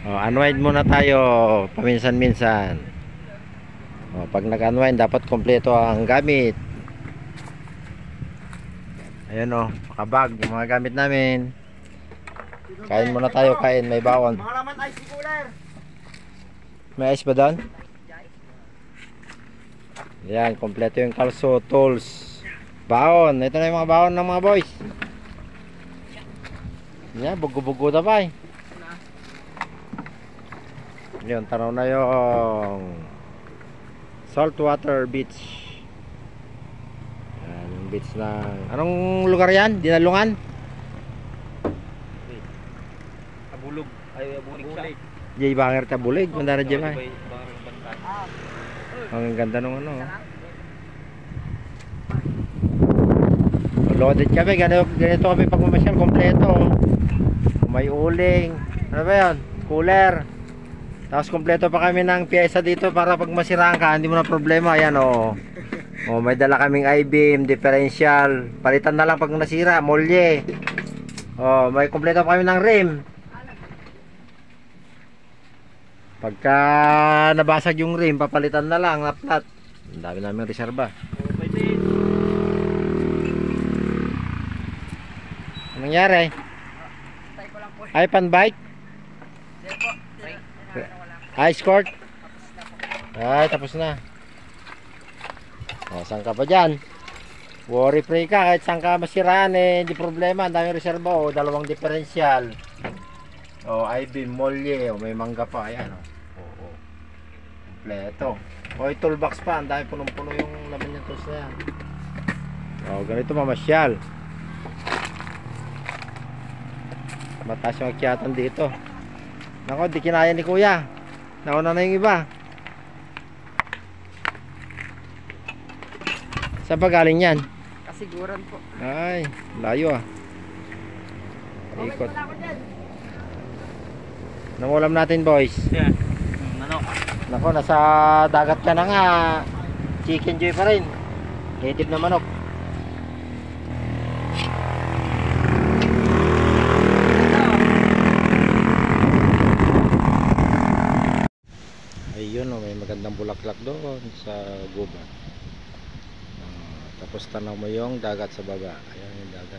Unwind muna tayo paminsan-minsan. Pag nag-unwind dapat kompleto ang gamit. Ayan makabag yung mga gamit namin. Kain muna tayo, kain, may bawon. May ice ba doon? Ayan, kompleto yung kalso, tools, baon. Ito na yung mga baon ng mga boys. Ayan, bugo-bugo na ba yun, tanaw na yung saltwater beach. Ayan, yung beach ng anong lugar yan? Dinalungan? Abulog. Ay, abulig siya. Jay Banger Tabulig, mandara dyan ba? Ang ganda nung loaded kami, ganito kami pag mamasyal, kompleto. May uling, ano ba yun? Cooler. Tapos kompleto pa kami ng pyesa dito para pag masiraan ka, hindi mo na problema. Ayan may dala kaming I-beam, differential. Palitan na lang pag nasira, molye. May kompleto pa kami ng rim. Pagka nabasag yung rim, papalitan na lang, na-flat. Ang dami namin reserva. Anong nangyari? Ay, pan-bike? Ice court? Ay, tapos na. Saan ka pa dyan? Worry free ka, kahit saan ka masiraan hindi problema. Ang daming reserva, dalawang differential. I-beam, molye, may mangga pa. Ayan, kompleto. Toolbox pa, ang dami punong-puno yung laman niya tools na yan. Ganito mamasyal. Mataas yung akyatan dito. Nako, di kinaya ni kuya. Nauna na yung iba. Saan pa galing yan? Kasiguran po. Ay, layo Ikot. Anong ulam natin, boys? Yan. Manok. Nako, nasa dagat ka na nga. Chicken joy pa rin. Native na manok. Ayun may magandang bulaklak doon sa gubat. Tapos tanaw mo yung dagat sa baba. Ayan yung dagat.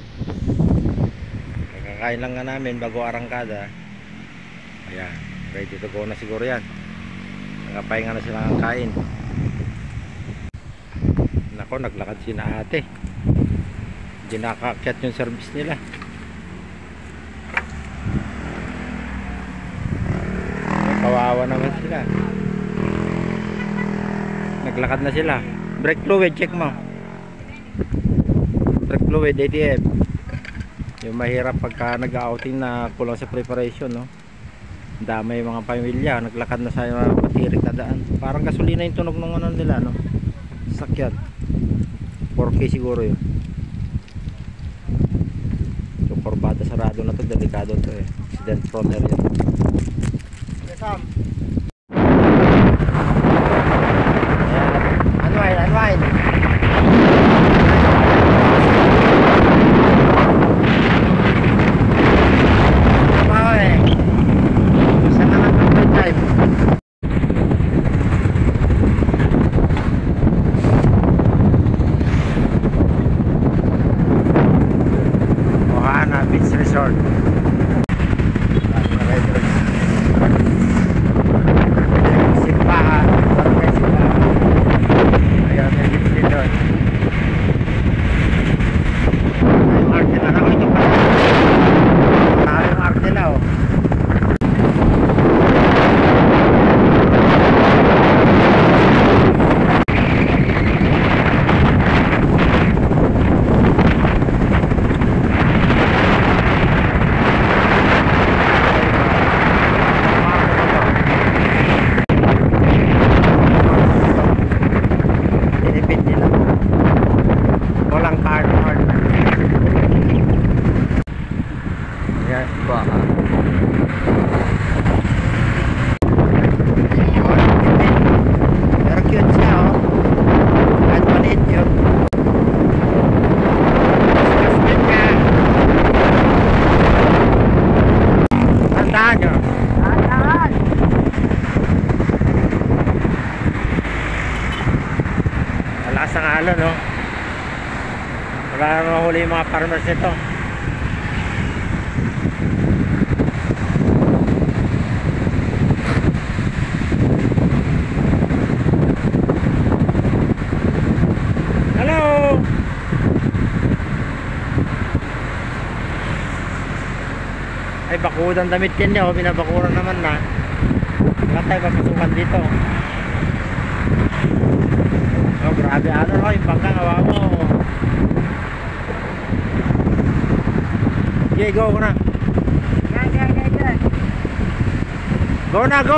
Kakain lang nga namin bago arangkada. Ayan, ready to go na siguro yan. Nakapahinga na sila ng kain. Nako, naglakad si na ate. Hindi nakaakyat yung service nila. Kawawa naman sila. Naglakad na sila. Brake fluid, check mo. Brake fluid, ATF. Yung mahirap pagka nag-outing na kulang sa preparation, Damay mga pamilya, naglakad na sa matirik na daan. Parang gasolina yung tunog ng nila, sakyan. 4K siguro yun. So, kurbada sarado na to, delikado to accident prone area. Unwind. Isa na lang ng time. Ohana Beach Resort. lakas ng alon, no? Wala na mahuli yung mga farmers nito. Hello! Ay, bakudang damit yan niya. O, binabakuran naman na. Wala tayo papasukan dito. Oh, grabe ano, no? Yung bangka, hawa mo. Okay, go na. Go na, go.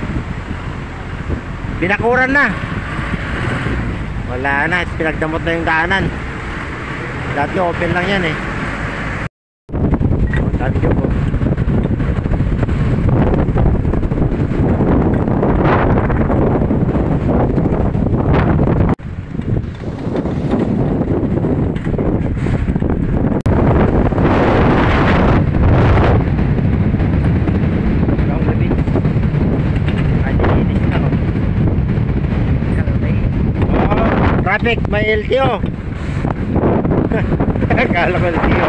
Binakuran na. Wala na, pinagdamot na yung daanan. Dati open lang yan eh. Dati ko po. Traffic, may LTO. Akala ko LTO.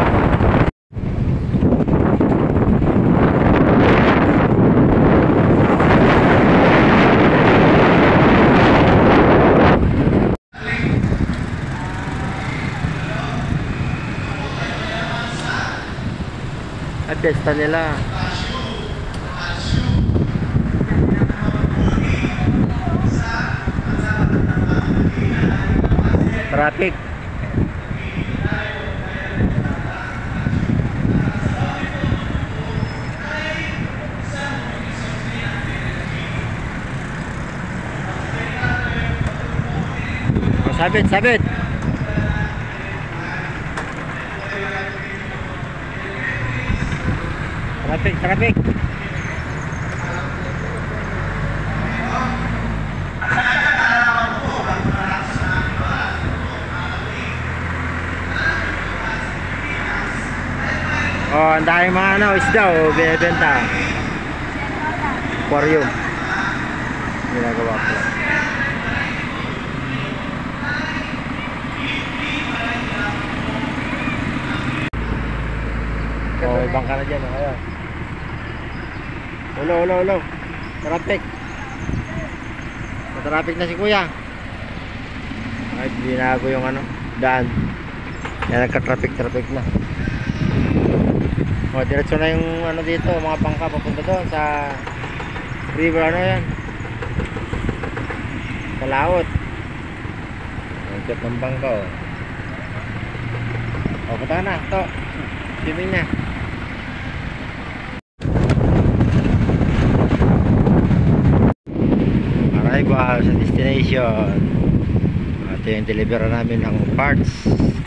At pesta nila. Traffic. Oh, sabit, sabit. Traffic, traffic. Oh, ang daming mga ano, isda o, binibenta. Aquarium. Ginagawa ko lang. Oh, ibang ka na dyan, kayo. Ulo, ulo, ulo. Traffic. Traffic na si kuya. Ay, binago yung ano, daan. Yan, nagka-traffic na. O, diretso na yung ano dito, mga bangka papunta doon sa river, ano yan, sa laot. Ang cute ng bangka, o. O, punta na, ito. Swimming na. Arrival sa destination. Ito yung deliver namin ng parts.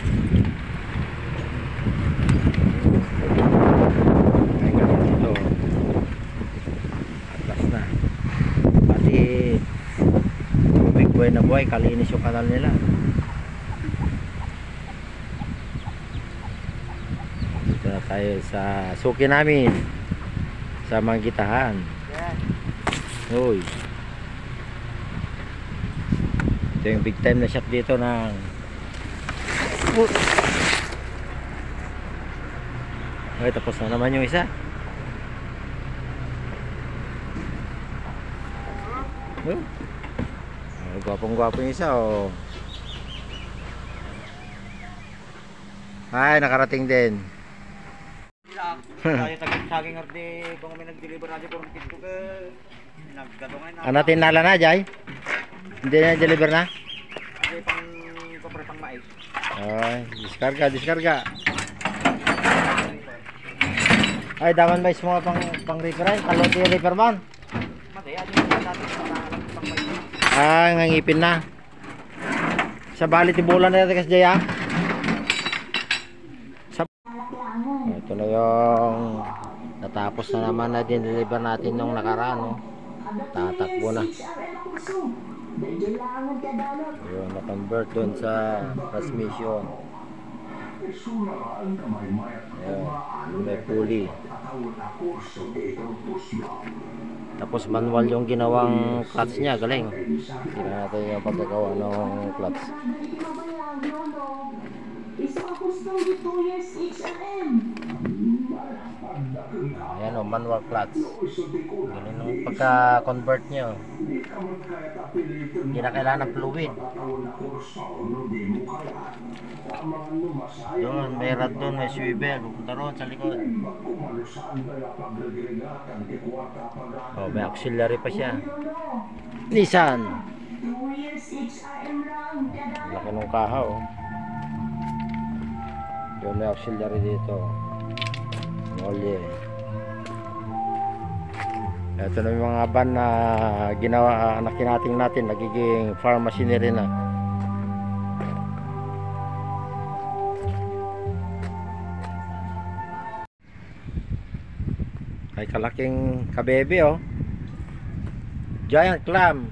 Buhay na buhay, kalinis yung kanal nila. Dito na tayo sa suki namin sa Manggitahan. Uy, ito yung big time na shop dito ng okay, tapos na naman yung isa. Gwapong gwapo yung isa, oh. Ay, nakarating din. Tayo taging arde kung may nag-deliver natin kung pinto ka naggadungan na. Ano tinala na, Jay? Hindi na deliver na? Kasi pang mais. Ay, diskarga, diskarga. Ay, daman mais mga pang repair ay, kaloti yung repair man. Mati, ano yung natin pang mais. Ah, ngangipin na. Sa bali tibulan na natin kasi Jaya. Ito na yung natapos na naman na din-deliver natin nung nakaraan, no? Tatakbo na. Ayun, na-convert doon sa transmission. Ayun, may pulley. Tapos manual yung ginawang clutch niya, galing. Tingnan natin yung pagkagawa ng clutch. Ayan o, manual clutch. Galing nung pagka-convert nyo. Hindi na kailangan ng fluid. Doon, may rad doon, may swivel. Pupunta roon sa likod. Oh, may auxiliary pa siya. Nissan. Laki nung kaha oh. Yun, may auxiliary dito. Olye. Ito na yung mga van na ginawa, nakinating natin, nagiging farm machinery na. Ay kalaking kabebe oh. Giant clam.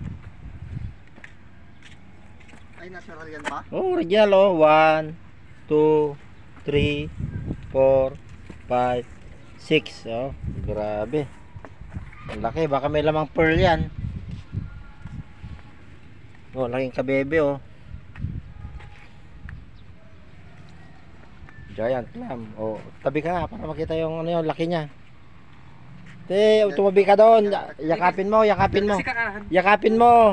Ay, natural yan pa? Oh, original oh. 1, 2, 3, 4, 5, 6 oh. Grabe. Ang laki, baka may lamang pearl yan. Oh, laking kabebe oh. Giant clam. Oh, tabi ka nga para makita yung ano yung laki niya. Tumabi ka doon. Yakapin mo, yakapin mo. Yakapin mo.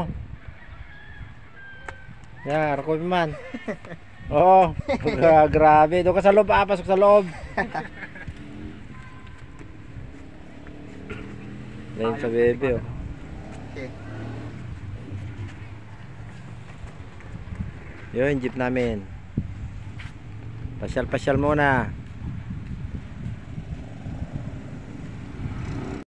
Yan, rakopin man. Oo. Grabe. Doon ka sa loob, pasok sa loob. Ngayon sa bebe, oh. Okay. Yun, jeep namin. Pasyal-pasyal muna.